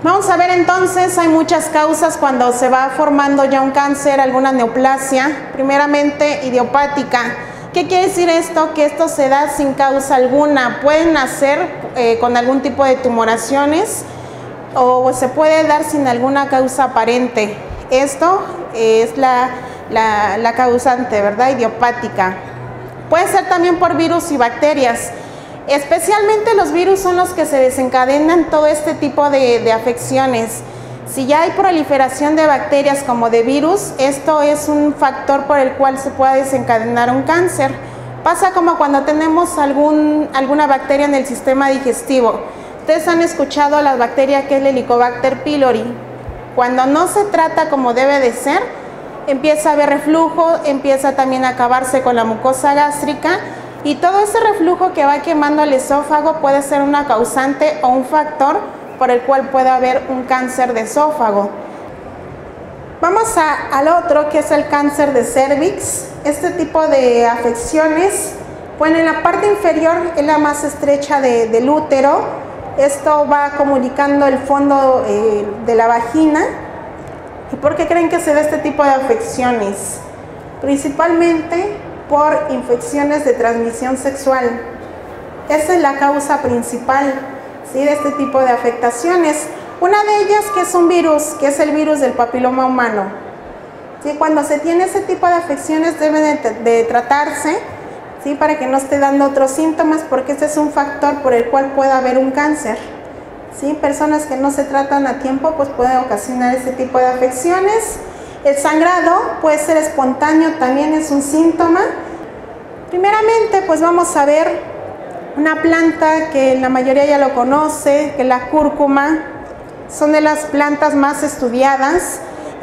Vamos a ver entonces, hay muchas causas cuando se va formando ya un cáncer, alguna neoplasia, primeramente idiopática. ¿Qué quiere decir esto? Que esto se da sin causa alguna. Pueden nacer con algún tipo de tumoraciones o se puede dar sin alguna causa aparente. Esto es la causante, ¿verdad? Idiopática. Puede ser también por virus y bacterias. Especialmente los virus son los que se desencadenan todo este tipo de afecciones. Si ya hay proliferación de bacterias como de virus, esto es un factor por el cual se puede desencadenar un cáncer. Pasa como cuando tenemos alguna bacteria en el sistema digestivo. Ustedes han escuchado la bacteria que es el Helicobacter pylori. Cuando no se trata como debe de ser, empieza a haber reflujo, empieza también a acabarse con la mucosa gástrica. Y todo ese reflujo que va quemando el esófago puede ser una causante o un factor por el cual puede haber un cáncer de esófago. Vamos al otro, que es el cáncer de cervix. Este tipo de afecciones, bueno, en la parte inferior es la más estrecha del útero. Esto va comunicando el fondo de la vagina. ¿Y por qué creen que se da este tipo de afecciones? Principalmente por infecciones de transmisión sexual. Esa es la causa principal, ¿sí?, de este tipo de afectaciones. Una de ellas que es un virus, que es el virus del papiloma humano. ¿Sí? Cuando se tiene ese tipo de afecciones deben de tratarse, ¿sí?, para que no esté dando otros síntomas, porque este es un factor por el cual puede haber un cáncer. ¿Sí? Personas que no se tratan a tiempo pues pueden ocasionar este tipo de afecciones. El sangrado puede ser espontáneo, también es un síntoma. Primeramente, pues vamos a ver una planta que la mayoría ya lo conoce, que es la cúrcuma. Son de las plantas más estudiadas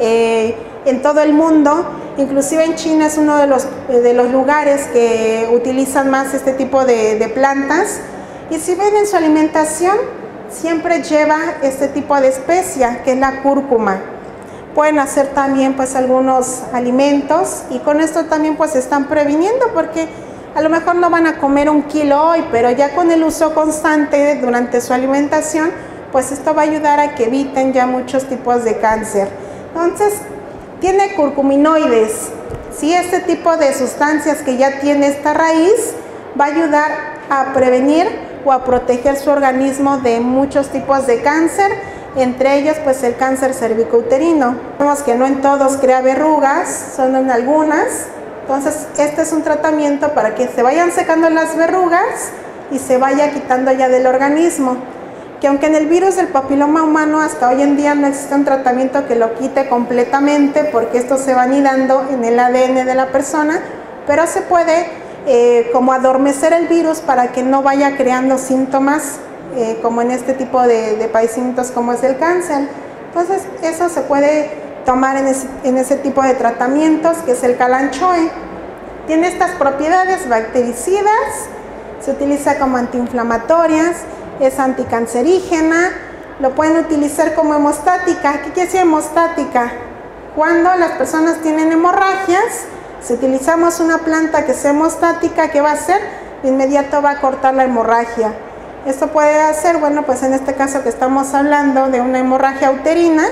en todo el mundo. Inclusive en China es uno de los lugares que utilizan más este tipo de plantas. Y si ven en su alimentación, siempre lleva este tipo de especia, que es la cúrcuma. Pueden hacer también pues algunos alimentos y con esto también pues están previniendo, porque a lo mejor no van a comer 1 kilo hoy, pero ya con el uso constante durante su alimentación, pues esto va a ayudar a que eviten ya muchos tipos de cáncer. Entonces, tiene curcuminoides, ¿sí? Este tipo de sustancias que ya tiene esta raíz va a ayudar a prevenir o a proteger su organismo de muchos tipos de cáncer. Entre ellos pues el cáncer cervicouterino. Vemos que no en todos crea verrugas, son en algunas. Entonces este es un tratamiento para que se vayan secando las verrugas y se vaya quitando ya del organismo. Que aunque en el virus del papiloma humano hasta hoy en día no existe un tratamiento que lo quite completamente, porque esto se va anidando en el ADN de la persona, pero se puede como adormecer el virus para que no vaya creando síntomas como en este tipo de padecimientos como es el cáncer. Entonces eso se puede tomar en ese tipo de tratamientos, que es el calanchoe. Tiene estas propiedades bactericidas, se utiliza como antiinflamatorias, es anticancerígena, lo pueden utilizar como hemostática. ¿Qué quiere decir hemostática? Cuando las personas tienen hemorragias, si utilizamos una planta que sea hemostática, ¿qué va a hacer? De inmediato va a cortar la hemorragia. Esto puede hacer, bueno, pues en este caso que estamos hablando de una hemorragia uterina,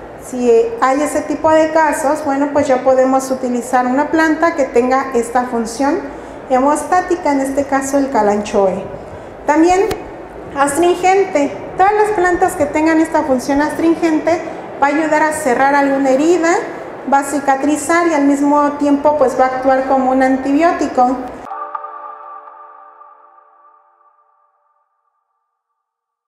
si hay ese tipo de casos, bueno, pues ya podemos utilizar una planta que tenga esta función hemostática, en este caso el calanchoe. También astringente. Todas las plantas que tengan esta función astringente va a ayudar a cerrar alguna herida, va a cicatrizar y al mismo tiempo pues va a actuar como un antibiótico.